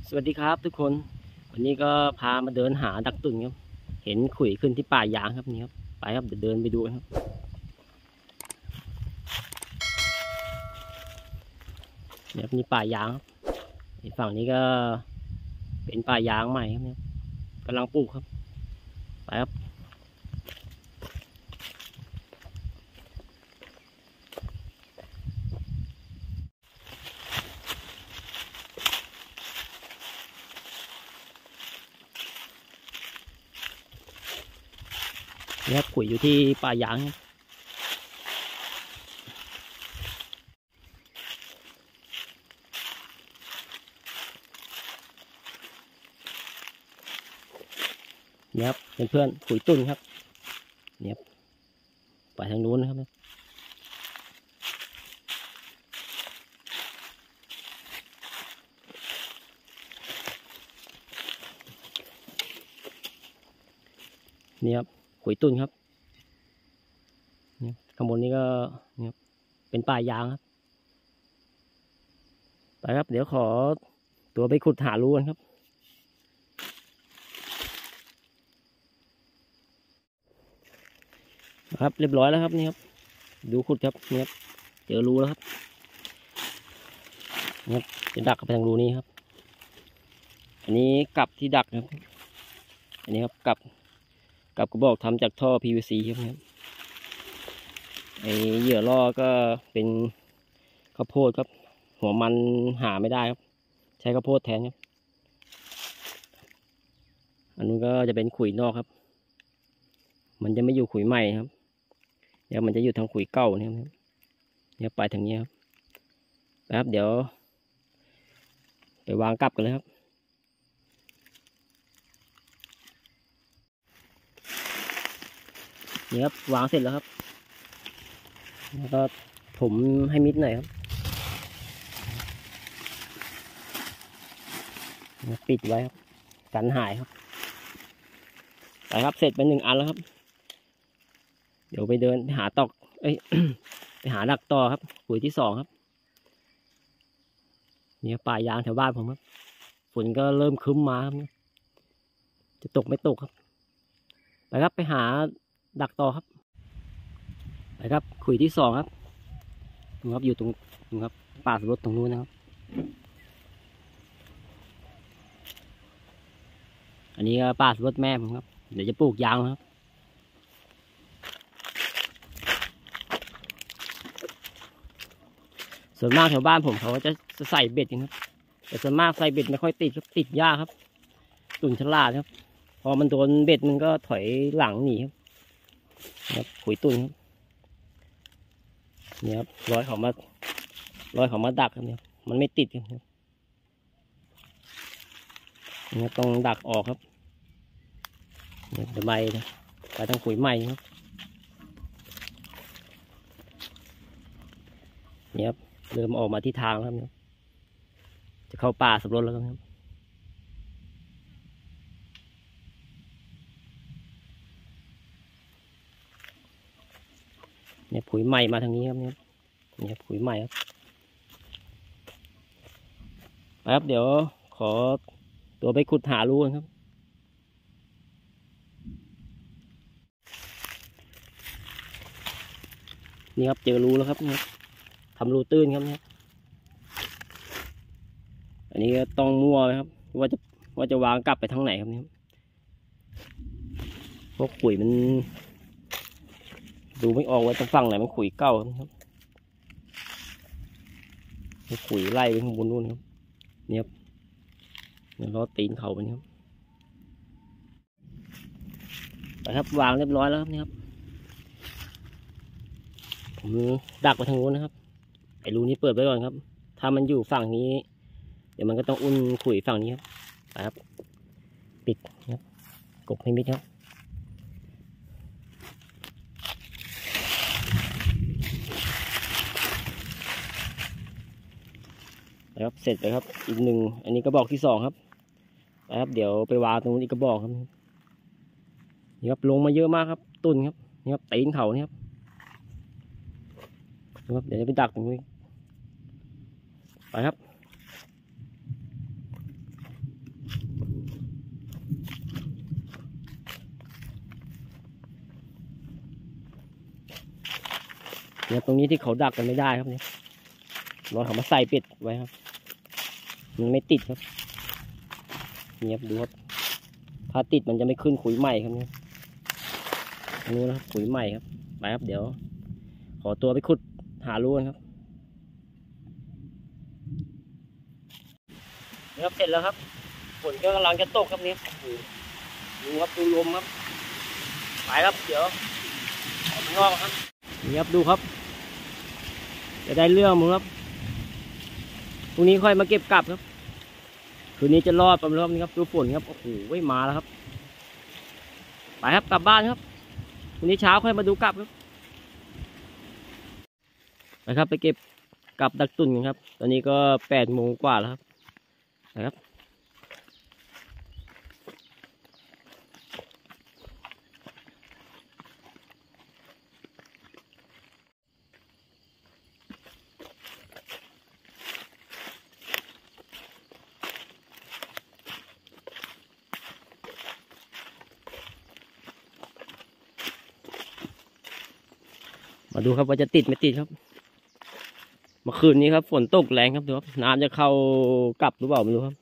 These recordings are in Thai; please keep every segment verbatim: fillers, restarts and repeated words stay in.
สวัสดีครับทุกคนวันนี้ก็พามาเดินหาดักตุ่นครับเห็นขุยขึ้นที่ป่ายางครับนี่ครับไปครับเดี๋ยวเดินไปดูครับเนี่ยมีป่ายางครับฝั่งนี้ก็เป็นป่ายางใหม่ครับเนี่ยกำลังปลูกครับไปครับนี่ครับขุยอยู่ที่ป่ายางครับเนี่ยครับเพื่อนๆขุยตุ่นครับเนี่ยไปทางนู้นนะครับนี่ครับขุยตุ่นครับเนี่ยข้างบนนี้ก็เนี่ยเป็นป่ายางครับไปครับเดี๋ยวขอตัวไปขุดหารูกันครับครับเรียบร้อยแล้วครับนี่ครับดูขุดครับนี่ครับเจอรูแล้วครับนี่จะดักไปทางรูนี้ครับอันนี้กลับที่ดักครับอันนี้ครับกลับกลับกระบอกทำจากท่อ พี วี ซี ครับเนี่ยไอเหยื่อล่อก็เป็นข้าวโพดครับหัวมันหาไม่ได้ครับใช้ข้าวโพดแทนครับอันนู้นก็จะเป็นขุยนอกครับมันจะไม่อยู่ขุยใหม่ครับเดี๋ยวมันจะอยู่ทางขุยเก่าเนี่ยครับเดี๋ยวไปทางนี้ครับนะครับเดี๋ยวไปวางกลับกันเลยครับนี่ครับวางเสร็จแล้วครับแล้วก็ถมให้มิดหน่อยครับปิดไว้ครับกันหายครับไปครับเสร็จไปหนึ่งอันแล้วครับเดี๋ยวไปเดินไปหาตอกเอ้ย ไปหาดักต่อครับขุยที่สองครับนี่ป่ายางแถวบ้านผมครับฝนก็เริ่มคึ้มมาครับจะตกไม่ตกครับไปครับไปหาดักต่อครับไปครับขุยที่สองครับดูครับอยู่ตรงดูครับป่าสรดตรงนู้นนะครับอันนี้ก็ป่าสรดแม่ผมครับเดี๋ยวจะปลูกยางครับส่วนมากแถวบ้านผมเขาจะใส่เบ็ดกันครับแต่ส่วนมากใส่เบ็ดไม่ค่อยติดครับติดยากครับตุ่นฉลาดครับพอมันโดนเบ็ดมันก็ถอยหลังหนีครับครับขุยตุ่นครับเนี่ยครับร้อยเขามาร้อยเขามาดักครับเนี่ยมันไม่ติดครับเนี่ยต้องดักออกครับเดี๋ยวใบนะไปทางขุยใหม่ครับเนี่ยครับเริ่มออกมาที่ทางแล้วครับจะเข้าป่าสับปะรดแล้วครับเนี่ยขุยใหม่มาทางนี้ครับเนี่ยเนี่ยขุยใหม่ครับครับเดี๋ยวขอตัวไปขุดหารูกันครับนี่ครับเจอรูแล้วครับเนี่ยทำรูตื้นครับเนี่ยอันนี้ก็ต้องมั่วนะครับว่าจะว่าจะวางกลับไปทางไหนครับเนี่ยเพราะขุยมันดูไม่ออกว่าจะฝั่งไหนมันขุยเก่าครับขุยไล่ไปข้างบนนู่นครับเนี่ยเนี่ยล้อตีนเขาไปครับไปครับวางเรียบร้อยแล้วครับเนี่ยครับผมดักไปทางนู้นนะครับไอ้รูนี้เปิดไว้ก่อนครับถ้ามันอยู่ฝั่งนี้เดี๋ยวมันก็ต้องอุ่นขุยฝั่งนี้ครับไปครับปิดครับกบให้มิดครับนะครับเสร็จไปครับอีกหนึ่งอันนี้กระบอกที่สองครับนะครับเดี๋ยวไปวางตรงนี้กระบอกครับนี่ครับลงมาเยอะมากครับตุ่นครับนี่ครับตีนเขานี่ครับนะครับเดี๋ยวจะไปดักตรงนี้ไปครับเนี่ยตรงนี้ที่เขาดักกันไม่ได้ครับเนี่ยรอเขามาใส่เป็ดไว้ครับมันไม่ติดครับเงียบดูครับถ้าติดมันจะไม่ขึ้นขุยใหม่ครับเนี่ยรู้นะครับขุยใหม่ครับไปครับเดี๋ยวขอตัวไปขุดหารูกันครับนี่ครับเสร็จแล้วครับฝนก็กำลังจะตกครับนี่ดูครับดูลมครับไปครับเดี๋ยวออกข้างนอกครับนี่ครับดูครับจะได้เรื่องมั้งครับพรุ่งนี้ค่อยมาเก็บกลับครับคืนนี้จะรอดประมาณนี้ครับดูฝนครับโอ้โหมาแล้วครับไปครับกลับบ้านครับพรุ่งนี้เช้าค่อยมาดูกลับครับไปครับไปเก็บกลับดักตุ่นกันครับตอนนี้ก็แปดโมงกว่าแล้วครับนะครับมาดูครับว่าจะติดไม่ติดครับเมื่อคืนนี้ครับฝนตกแรงครับดูครับน้ำจะเข้ากลับหรือเปล่าไม่รู้ครับ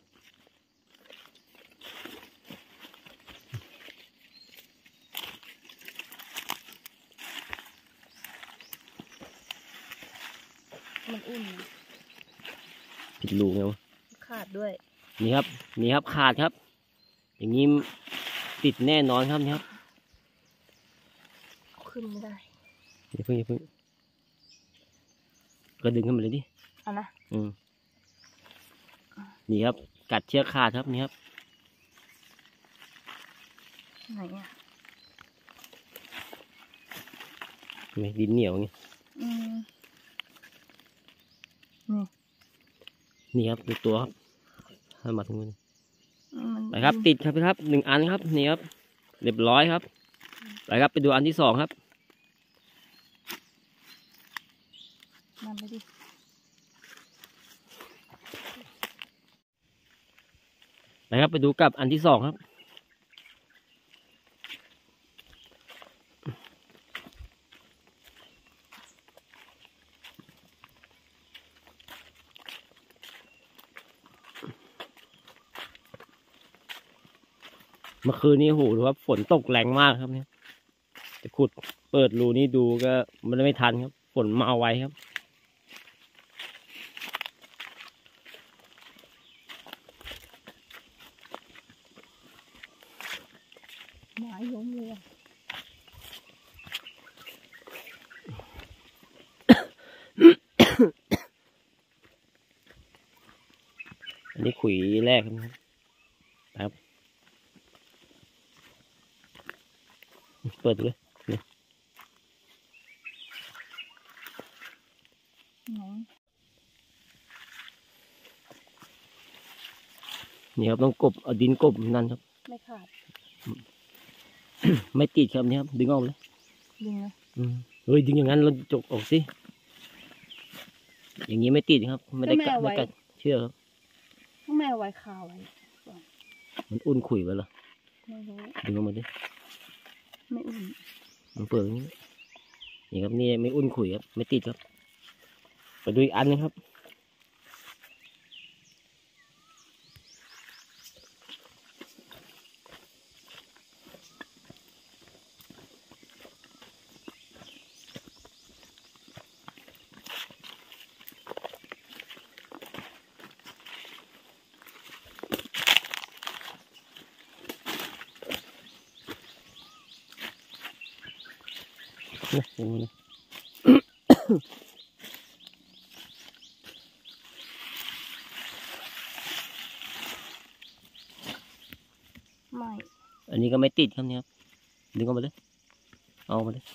มันอุ่นนะผิดรูไงวะขาดด้วยนี่ครับนี่ครับขาดครับอย่างนี้ติดแน่นอนครับนี่ครับขึ้นไม่ได้อย่าเพิ่งอย่าเพิ่งก็ดึงขึ้นมาเลยดิเอานะอืมนี่ครับกัดเชือกขาดครับนี่ครับไหนอ่ะไม่ดินเหนียวไงอืมนี่นี่ครับดูตัวครับให้มาตรงนี้ไปครับติดครับครับหนึ่งอันครับนี่ครับเรียบร้อยครับไปครับไปดูอันที่สองครับนำไปดิไปครับไปดูกับอันที่สองครับเมื่อคืนนี้โหดูครับฝนตกแรงมากครับเนี่ยจะขุดเปิดรูนี้ดูก็มันไม่ทันครับฝนมาไวครับหมาล้มเลยอันนี้ขุยแรกครับเปิดเลยนี่นี่ครับต้องกบเอาดินกบนั่นครับไม่ขาดไม่ติดครับนี่ครับดึงออกเลยดึงเลยเฮ้ยดึงอย่างนั้นเราจกออกสิอย่างนี้ไม่ติดครับไม่ได้กัดไม่กัดเชื่อครับต้องแม่ไว้คาไว้มันอุ่นขุยไว้เหรอไม่รู้ดึงออกมาดิไม่อุ่นมันเปิดอย่างนี้นี่ครับนี่ไม่อุ่นขุยครับไม่ติดครับไปดูอีกอันนึงครับนะอย่างนี้นะไม่อันนี้ก็ไม่ติดครับเนี่ยครับดึงออกมาเลยเอามาเลย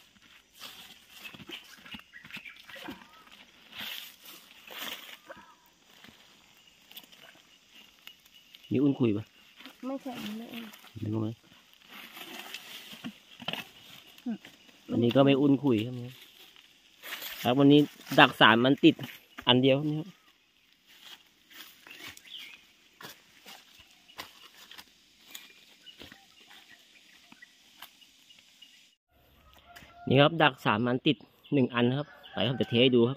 มีอุ่นคุยปะไม่ใช่ไม่อุ่นดึงออกมาอันนี้ก็ไม่อุ่นคุยครับเนี่ยครับวันนี้ดักสามมันติดอันเดียวครับนี่ครับนี่ครับดักสามมันติดหนึ่งอันครับไปครับจะเทให้ดูครับ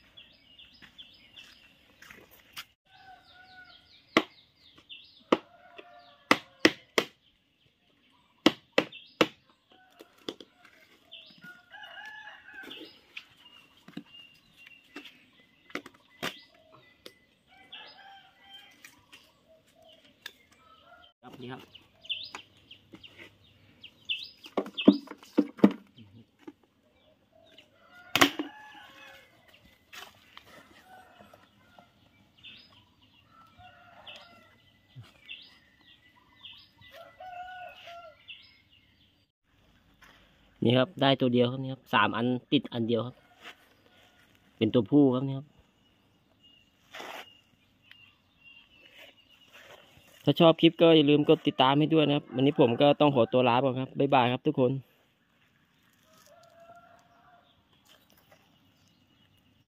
ครับนี่ครับนี่ครับได้ตัวเดียวครับนี่ครับสามอันติดอันเดียวครับเป็นตัวผู้ครับนี่ครับถ้าชอบคลิปก็อย่าลืมกดติดตามให้ด้วยนะครับวันนี้ผมก็ต้องขอตัวลาไปครับบ๊ายบายครับทุกคน